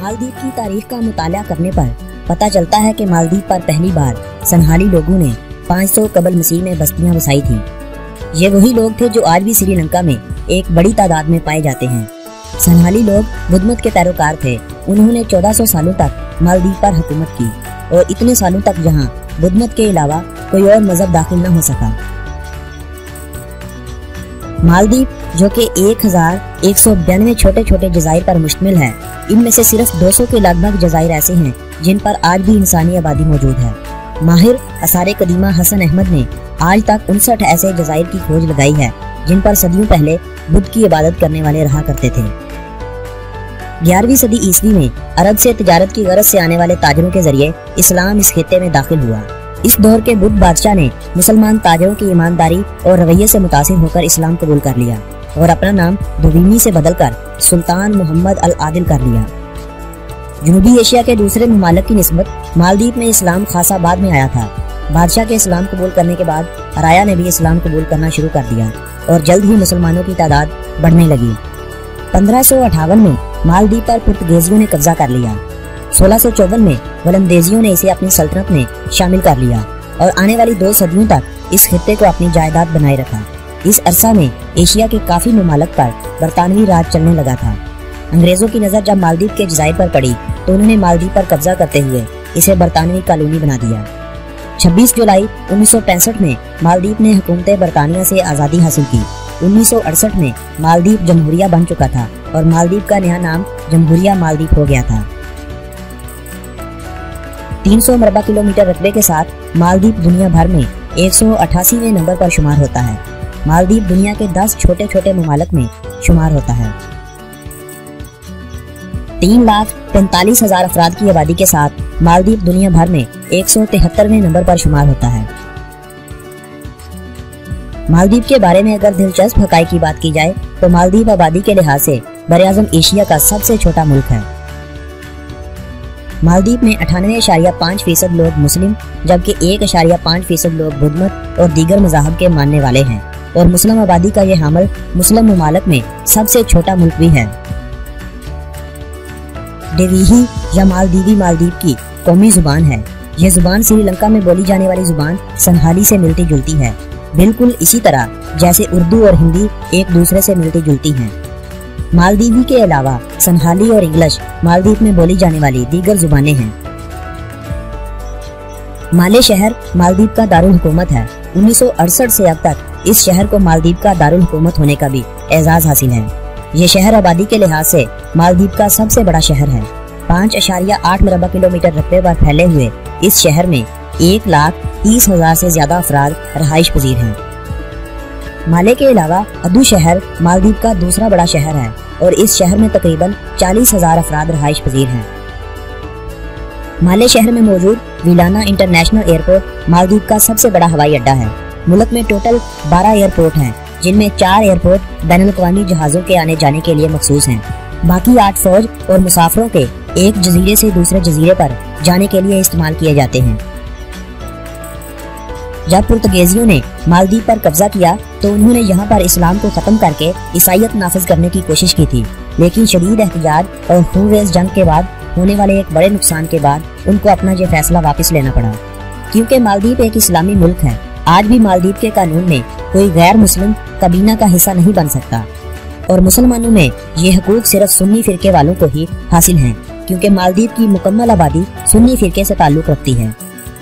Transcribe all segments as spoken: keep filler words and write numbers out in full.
मालदीव की तारीख का मुताला करने पर पता चलता है कि मालदीव पर पहली बार सनहाली लोगों ने पाँच सौ कबल मसीह में बस्तियां बसाई थी। ये वही लोग थे जो आज भी श्रीलंका में एक बड़ी तादाद में पाए जाते हैं। सनहाली लोग बुद्ध मत के पैरोकार थे। उन्होंने चौदह सौ सालों तक मालदीव पर हुकूमत की और इतने सालों तक यहाँ बुद्ध मत के अलावा कोई और मजहब दाखिल न हो सका। मालदीव जो कि एक हजार एक सौ बयानवे छोटे छोटे जजायर पर मुश्तमिल है, इनमें से सिर्फ दो सौ के लगभग जजायर ऐसे हैं जिन पर आज भी इंसानी आबादी मौजूद है। माहिर आसारे कदीमा हसन अहमद ने आज तक उनसठ ऐसे जजायर की खोज लगाई है जिन पर सदियों पहले बुद्ध की इबादत करने वाले रहा करते थे। ग्यारहवीं सदी ईस्वी में अरब से तिजारत की गरज से आने वाले ताजरों के जरिए इस्लाम इस खित्ते में दाखिल हुआ। इस दौर के बुद्ध बादशाह ने मुसलमान ताजरों की ईमानदारी और रवैये से मुतासिर होकर इस्लाम कबूल कर लिया और अपना नाम दुवीमी से बदलकर सुल्तान मोहम्मद अल आदिल कर लिया। जनूबी एशिया के दूसरे ममालिक की निस्बत मालदीव में इस्लाम खासा बाद में आया था। बादशाह के इस्लाम कबूल करने के बाद अराया ने भी इस्लाम कबूल करना शुरू कर दिया और जल्द ही मुसलमानों की तादाद बढ़ने लगी। पंद्रह सौ अठावन में मालदीव पर पुर्तगेजियों ने कब्जा कर लिया। सोलह सौ चौवन में वलंदेजियों ने इसे अपनी सल्तनत में शामिल कर लिया और आने वाली दो सदियों तक इस खित्ते को अपनी जायदाद बनाए रखा। इस अरसा में एशिया के काफी ममालिक पर बरतानवी राज चलने लगा था। अंग्रेजों की नजर जब मालदीव के जजायर पर पड़ी तो उन्होंने मालदीव पर कब्जा करते हुए इसे बरतानवी कॉलोनी बना दिया। छब्बीस जुलाई उन्नीस सौ पैंसठ में मालदीव ने हुकूमत बरतानिया से आज़ादी हासिल की। उन्नीस सौ अड़सठ में मालदीव जमहूरिया बन चुका था और मालदीव का नया नाम जमहूरिया मालदीव हो गया था। तीन सौ मरबा किलोमीटर रकबे के साथ मालदीव दुनिया भर में एक सौ अठासीवें नंबर पर शुमार होता है। मालदीव दुनिया के दस छोटे छोटे ममालिक में शुमार होता है। तीन लाख पैंतालीस हजार अफराद की आबादी के साथ मालदीव दुनिया भर में एक सौ तिहत्तरवें नंबर पर शुमार होता है। मालदीव के बारे में अगर दिलचस्प हकाई की बात की जाए तो मालदीव आबादी के लिहाज से बरआज़म एशिया का सबसे छोटा मुल्क है। मालदीव में अठानवे अशारिया पाँच फीसद लोग मुस्लिम जबकि एक अशारिया पाँच फीसद लोग बुद्ध मत और दीगर मज़ाहब के मानने वाले हैं और मुस्लिम आबादी का यह हामिल मुस्लिम ममालिक में सबसे छोटा मुल्क भी है। डेवीही या मालदीवी मालदीव की कौमी जुबान है। यह जुबान श्रीलंका में बोली जाने वाली जुबान सनहाली से मिलती जुलती है, बिल्कुल इसी तरह जैसे उर्दू और हिंदी एक दूसरे से मिलती जुलती हैं। मालदीवी के अलावा सनहाली और इंग्लिश मालदीव में बोली जाने वाली दीगर जुबानें हैं। माले शहर मालदीव का दारुल हुकूमत है। उन्नीस सौ अड़सठ से अब तक इस शहर को मालदीव का दारुल हुकूमत होने का भी एजाज हासिल है। ये शहर आबादी के लिहाज से मालदीव का सबसे बड़ा शहर है। पाँच अशारिया आठ मरबा किलोमीटर रकबे पर फैले हुए इस शहर में एक लाख तीस हजार से ज्यादा अफराद रहाइश पजीर हैं। माले के अलावा अदू शहर मालदीव का दूसरा बड़ा शहर है और इस शहर में तकरीबन चालीस हजार अफराद रहाइश पजीर हैं। माले शहर में मौजूद विलाना इंटरनेशनल एयरपोर्ट मालदीव का सबसे बड़ा हवाई अड्डा है। मुल्क में टोटल बारह एयरपोर्ट हैं जिनमें चार एयरपोर्ट बैनुल-अक़वामी जहाजों के आने जाने के लिए मखसूस हैं। बाकी आठ फौज और मुसाफिरों के एक जजीरे से दूसरे जजीरे पर जाने के लिए इस्तेमाल किए जाते हैं। जब पुर्तगेजियों ने मालदीव पर कब्जा किया तो उन्होंने यहाँ पर इस्लाम को खत्म करके ईसाईयत नाफिज करने की कोशिश की थी, लेकिन शदीद एहतिजाज और खून-रेज़ जंग के बाद होने वाले एक बड़े नुकसान के बाद उनको अपना ये फैसला वापस लेना पड़ा। क्योंकि मालदीव एक इस्लामी मुल्क है, आज भी मालदीव के कानून में कोई गैर मुस्लिम कबीना का हिस्सा नहीं बन सकता और मुसलमानों में ये हकूक सिर्फ सुन्नी फिरके वालों को ही हासिल हैं, क्योंकि मालदीव की मुकम्मल आबादी सुन्नी फिरके से ताल्लुक रखती है।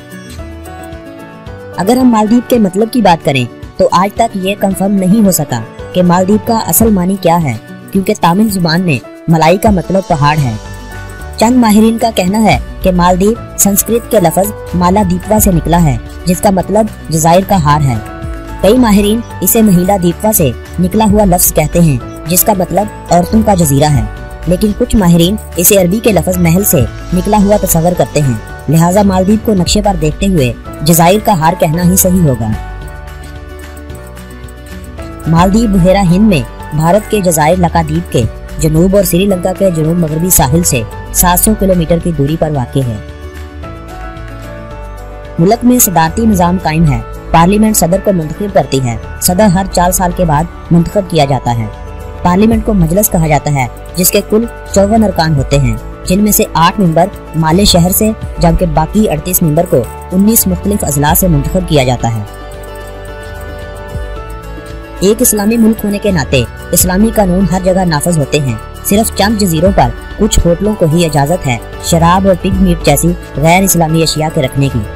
अगर हम मालदीव के मतलब की बात करें तो आज तक ये कंफर्म नहीं हो सका कि मालदीव का असल मानी क्या है, क्योंकि तामिल जुबान में मलाई का मतलब पहाड़ है। चंद माहिरीन का कहना है कि मालदीव संस्कृत के लफ्ज माला दीपवा से निकला है, जिसका मतलब जजायर का हार है। कई माहिरीन इसे महिला दीपवा से निकला हुआ लफ्ज कहते हैं, जिसका मतलब औरतों का जजीरा है, लेकिन कुछ माहिरीन इसे अरबी के लफ्ज महल से निकला हुआ तस्वर करते हैं। लिहाजा मालदीव को नक्शे पर देखते हुए जजायर का हार कहना ही सही होगा। मालदीव बुहेरा हिंद में भारत के जजायर लक्षद्वीप के जनूब और श्रीलंका के जनूब मगरबी साहिल से सात सौ किलोमीटर की दूरी पर वाक़ है। मुल्क में सदारती निज़ाम कायम है। पार्लियामेंट सदर को मुंतखब करती है। सदर हर चार साल के बाद मुंतखब किया जाता है। पार्लियामेंट को मजलिस कहा जाता है, जिसके कुल चौवन अरकान होते हैं, जिनमें से आठ मेंबर माले शहर से, जबकि बाकी अड़तीस मेंबर को उन्नीस मुख्तलिफ अजला से मुंतखब किया जाता है। एक इस्लामी मुल्क होने के नाते इस्लामी कानून हर जगह नाफज होते हैं। सिर्फ चंद जजीरों पर कुछ होटलों को ही इजाजत है शराब और पिग मीट जैसी गैर इस्लामी अशिया के रखने की।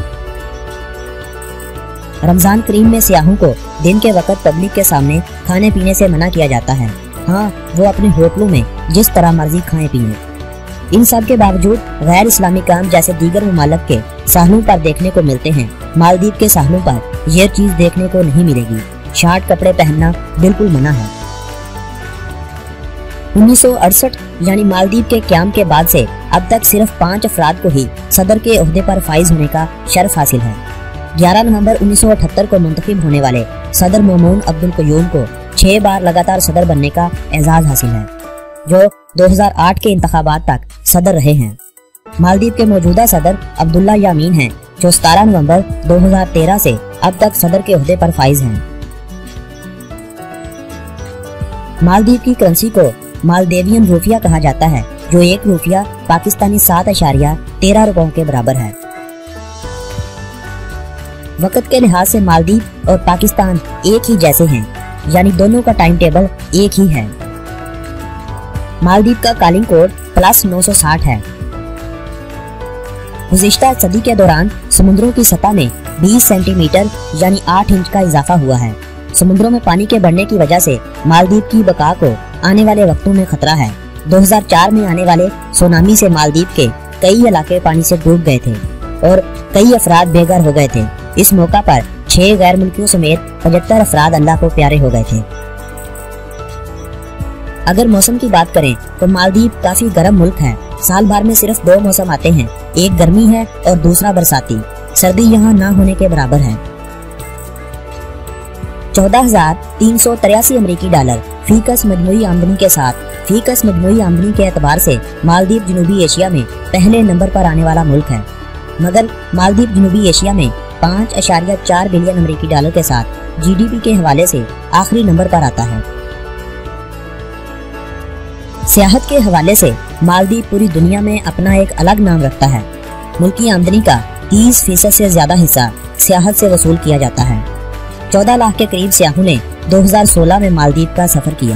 रमजान करीम में सियाहों को दिन के वक्त पब्लिक के सामने खाने पीने से मना किया जाता है। हाँ, वो अपने होटलों में जिस तरह मर्जी खाएं पिए। इन सब के बावजूद गैर इस्लामी काम जैसे दीगर ममालिक के साहलों पर देखने को मिलते हैं। मालदीव के साहलों पर यह चीज देखने को नहीं मिलेगी। शार्ट कपड़े पहनना बिल्कुल मना है। उन्नीस सौ अड़सठ यानी मालदीव के क्याम के बाद से अब तक सिर्फ पाँच अफराद को ही सदर के ओहदे पर फाइज होने का शर्फ हासिल है। ग्यारह नवंबर उन्नीस सौ अठहत्तर को मुंतखब होने वाले सदर मोमून अब्दुल कयूम को छह बार लगातार सदर बनने का एजाज हासिल है, जो दो हज़ार आठ के इंतखाबात तक सदर रहे हैं। मालदीव के मौजूदा सदर अब्दुल्ला यामीन हैं, जो सतारह नवंबर दो हज़ार तेरह से अब तक सदर के ओहदे पर फाइज हैं। मालदीव की करेंसी को मालदेवियन रूपिया कहा जाता है, जो एक रूपिया पाकिस्तानी सात अशारिया तेरह रुपयों के बराबर है। वक्त के लिहाज से मालदीव और पाकिस्तान एक ही जैसे हैं, यानी दोनों का टाइम टेबल एक ही है। मालदीव का कॉलिंग कोड प्लस नौ सौ साठ है। गुज़िश्ता सदी के दौरान समुद्रों की सतह में बीस सेंटीमीटर यानी आठ इंच का इजाफा हुआ है। समुद्रों में पानी के बढ़ने की वजह से मालदीव की बका को आने वाले वक्तों में खतरा है। दो हज़ार चार में आने वाले सुनामी से मालदीव के कई इलाके पानी से डूब गए थे और कई अफराद बेघर हो गए थे। इस मौका पर छह गैर मुल्कियों समेत पचहत्तर अफराद अल्लाह को प्यारे हो गए थे। अगर मौसम की बात करें तो मालदीव काफी गर्म मुल्क है। साल भर में सिर्फ दो मौसम आते हैं, एक गर्मी है और दूसरा बरसाती। सर्दी यहाँ ना होने के बराबर है। चौदह हजार तीन सौ तिरासी अमरीकी डॉलर फीकस मजमूई आमदनी के साथ फीकस मजमूई आमदनी के एतबार से मालदीव जनूबी एशिया में पहले नंबर पर आने वाला मुल्क है, मगर मालदीव जनूबी एशिया में पाँच अशारिया चार बिलियन अमरीकी डॉलर के साथ जीडीपी के हवाले से आखिरी नंबर पर आता है। सियाहत के हवाले से मालदीव पूरी दुनिया में अपना एक अलग नाम रखता है। मुल्की आमदनी का तीस फीसद से ज्यादा हिस्सा सियाहत से वसूल किया जाता है। चौदह लाख के करीब सियाहों ने दो हज़ार सोलह में मालदीव का सफर किया।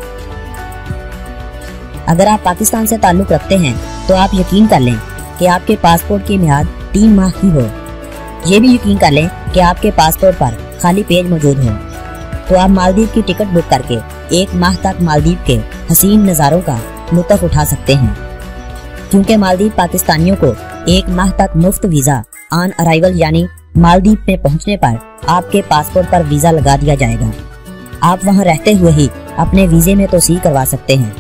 अगर आप पाकिस्तान से ताल्लुक रखते हैं तो आप यकीन कर लें कि आपके पासपोर्ट की मियाद तीन माह की हो। ये भी यकीन कर लें कि आपके पासपोर्ट पर खाली पेज मौजूद हो, तो आप मालदीव की टिकट बुक करके एक माह तक मालदीव के हसीन नज़ारों का लुत्फ उठा सकते हैं, क्योंकि मालदीव पाकिस्तानियों को एक माह तक मुफ्त वीजा ऑन अराइवल यानी मालदीव में पहुंचने पर आपके पासपोर्ट पर वीजा लगा दिया जाएगा। आप वहां रहते हुए ही अपने वीजे में तोसीह करवा सकते हैं।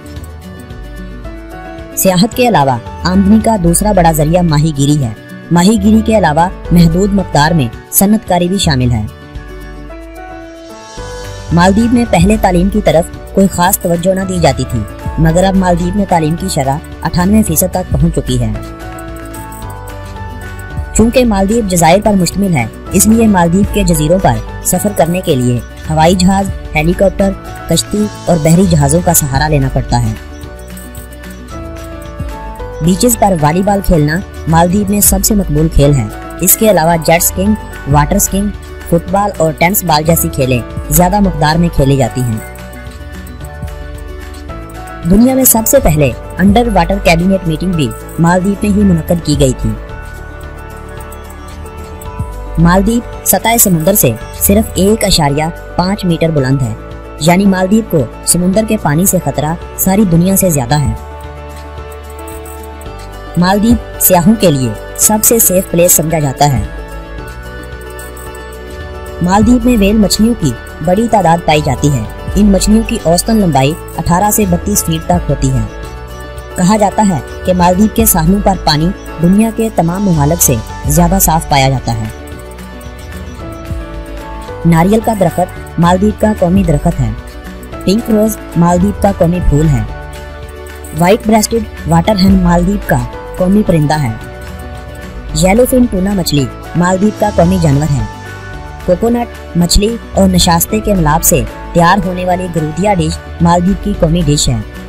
सियाहत के अलावा आमदनी का दूसरा बड़ा जरिया माहीगीरी है। माहीगीरी के अलावा महदूद मकदार में सन्नतकारी भी शामिल है। मालदीव में पहले तालीम की तरफ कोई खास तवज्जो न दी जाती थी, मगर अब मालदीव में तालीम की शरह अठानवे फीसद तक पहुंच चुकी है। चूंकि मालदीव जज़ायर पर मुश्तमिल है, इसलिए मालदीव के जजीरों पर सफर करने के लिए हवाई जहाज, हेलीकॉप्टर, कश्ती और बहरी जहाजों का सहारा लेना पड़ता है। बीचेस पर वॉलीबॉल खेलना मालदीव में सबसे मकबूल खेल है। इसके अलावा jet skiing, water skiing, football और टेनिस बॉल जैसी खेलें ज्यादा मकदार में खेली जाती हैं। दुनिया में सबसे पहले अंडर वाटर कैबिनेट मीटिंग भी मालदीव में ही मुनक्कद की गई थी। मालदीव सतह समुद्र से सिर्फ एक अशारिया पाँच मीटर बुलंद है, यानी मालदीव को समुद्र के पानी से खतरा सारी दुनिया से ज्यादा है। मालदीव सियाहों के लिए सबसे सेफ प्लेस समझा जाता है। मालदीव में व्हेल मछलियों की बड़ी तादाद पाई जाती है। इन मछलियों की औसतन लंबाई अठारह से बत्तीस फीट तक होती है। कहा जाता है कि मालदीव के साहलों पर पानी दुनिया के तमाम ममालिक से ज्यादा साफ पाया जाता है। नारियल का दरख्त मालदीव का कौमी दरख्त है। पिंक रोज मालदीव का कौमी फूल है। White breasted water hen Maldives का कौमी परिंदा है। येलोफिन टूना मछली मालदीव का कौमी जानवर है। कोकोनट मछली और नशास्ते के मिलाप से तैयार होने वाली गरूदिया डिश मालदीव की कौमी डिश है।